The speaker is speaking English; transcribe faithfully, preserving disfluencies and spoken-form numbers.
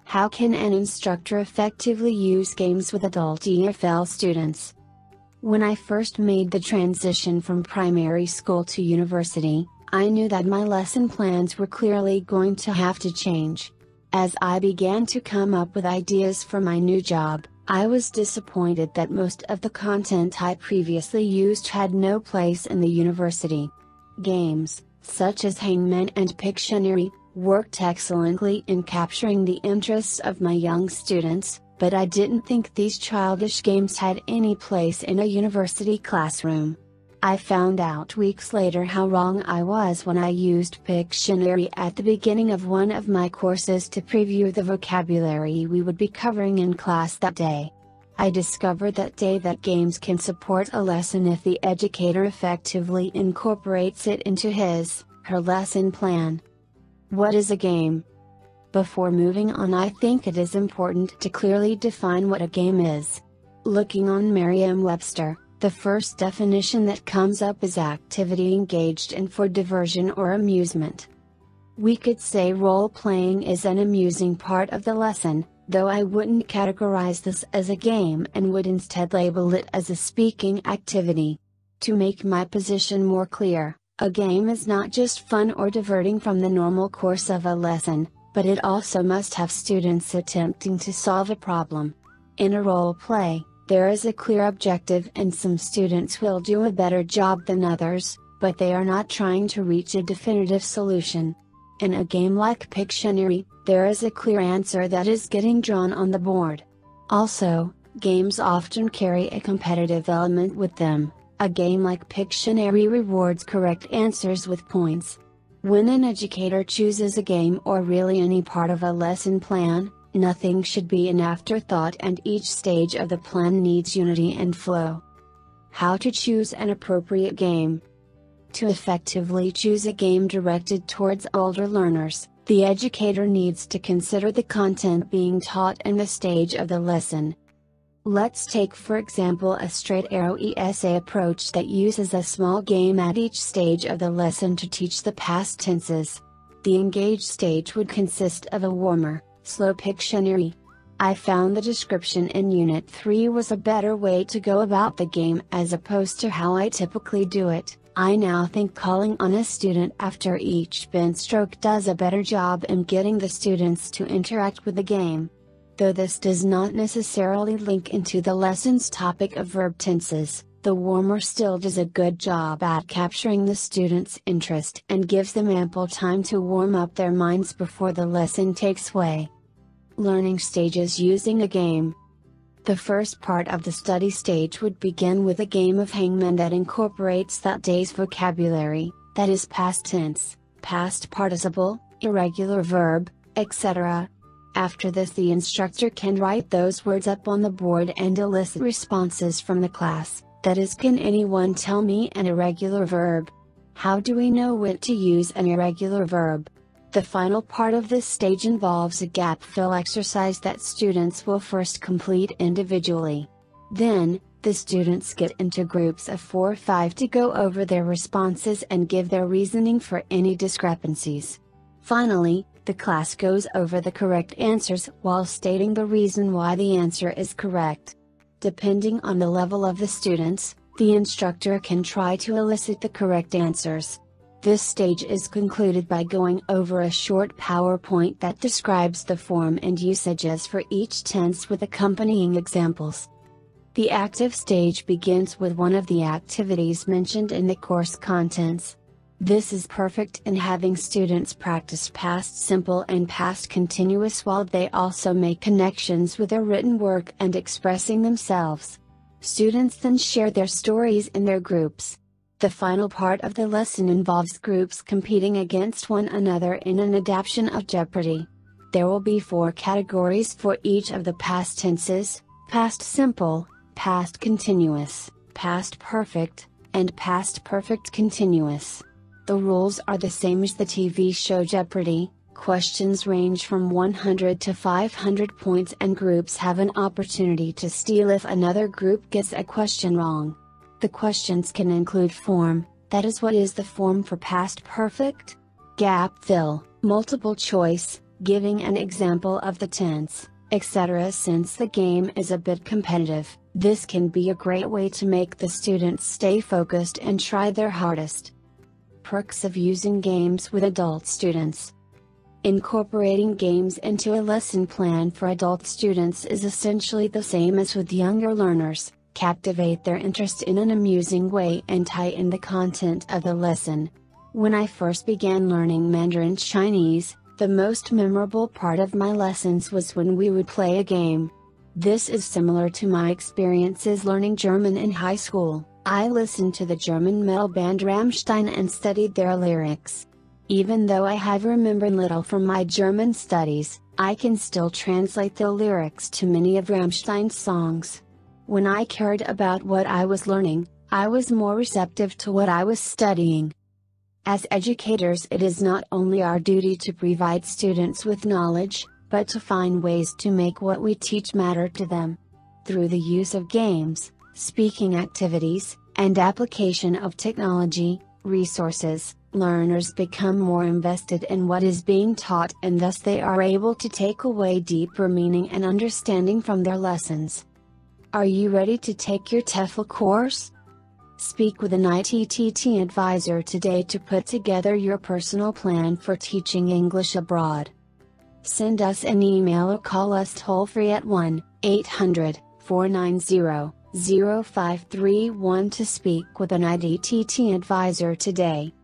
How can an instructor effectively use games with adult E F L students? When I first made the transition from primary school to university, I knew that my lesson plans were clearly going to have to change. As I began to come up with ideas for my new job, I was disappointed that most of the content I previously used had no place in the university. Games, such as Hangman and Pictionary, worked excellently in capturing the interests of my young students, but I didn't think these childish games had any place in a university classroom. I found out weeks later how wrong I was when I used Pictionary at the beginning of one of my courses to preview the vocabulary we would be covering in class that day. I discovered that day that games can support a lesson if the educator effectively incorporates it into his, her lesson plan. What is a game? Before moving on, I think it is important to clearly define what a game is. Looking on Merriam-Webster, the first definition that comes up is activity engaged in for diversion or amusement. We could say role-playing is an amusing part of the lesson, though I wouldn't categorize this as a game and would instead label it as a speaking activity. To make my position more clear, a game is not just fun or diverting from the normal course of a lesson, but it also must have students attempting to solve a problem. In a role play, there is a clear objective and some students will do a better job than others, but they are not trying to reach a definitive solution. In a game like Pictionary, there is a clear answer that is getting drawn on the board. Also, games often carry a competitive element with them. A game like Pictionary rewards correct answers with points. When an educator chooses a game or really any part of a lesson plan, nothing should be an afterthought and each stage of the plan needs unity and flow. How to choose an appropriate game? To effectively choose a game directed towards older learners, the educator needs to consider the content being taught and the stage of the lesson. Let's take for example a straight arrow E S A approach that uses a small game at each stage of the lesson to teach the past tenses. The engaged stage would consist of a warmer, slow Pictionary. I found the description in Unit three was a better way to go about the game as opposed to how I typically do it. I now think calling on a student after each pen stroke does a better job in getting the students to interact with the game. Though this does not necessarily link into the lesson's topic of verb tenses, the warmer still does a good job at capturing the students' interest and gives them ample time to warm up their minds before the lesson takes way. Learning stages using a game. The first part of the study stage would begin with a game of Hangman that incorporates that day's vocabulary, that is past tense, past participle, irregular verb, et cetera. After this, the instructor can write those words up on the board and elicit responses from the class, that is, can anyone tell me an irregular verb? How do we know when to use an irregular verb? The final part of this stage involves a gap fill exercise that students will first complete individually. Then, the students get into groups of four or five to go over their responses and give their reasoning for any discrepancies. Finally, the class goes over the correct answers while stating the reason why the answer is correct. Depending on the level of the students, the instructor can try to elicit the correct answers. This stage is concluded by going over a short PowerPoint that describes the form and usages for each tense with accompanying examples. The active stage begins with one of the activities mentioned in the course contents. This is perfect in having students practice past simple and past continuous while they also make connections with their written work and expressing themselves. Students then share their stories in their groups. The final part of the lesson involves groups competing against one another in an adaptation of Jeopardy! There will be four categories for each of the past tenses: past simple, past continuous, past perfect, and past perfect continuous. The rules are the same as the T V show Jeopardy! Questions range from one hundred to five hundred points and groups have an opportunity to steal if another group gets a question wrong. The questions can include form, that is, what is the form for past perfect? Gap fill, multiple choice, giving an example of the tense, et cetera. Since the game is a bit competitive, this can be a great way to make the students stay focused and try their hardest. Perks of using games with adult students. Incorporating games into a lesson plan for adult students is essentially the same as with younger learners. Captivate their interest in an amusing way and tie in the content of the lesson. When I first began learning Mandarin Chinese, the most memorable part of my lessons was when we would play a game. This is similar to my experiences learning German in high school. I listened to the German metal band Rammstein and studied their lyrics. Even though I have remembered little from my German studies, I can still translate the lyrics to many of Rammstein's songs. When I cared about what I was learning, I was more receptive to what I was studying. As educators, it is not only our duty to provide students with knowledge, but to find ways to make what we teach matter to them. Through the use of games, speaking activities, and application of technology, resources, learners become more invested in what is being taught, and thus they are able to take away deeper meaning and understanding from their lessons. Are you ready to take your T E F L course? Speak with an I T T T advisor today to put together your personal plan for teaching English abroad. Send us an email or call us toll-free at one eight hundred, four nine zero, zero five three one to speak with an I T T T advisor today.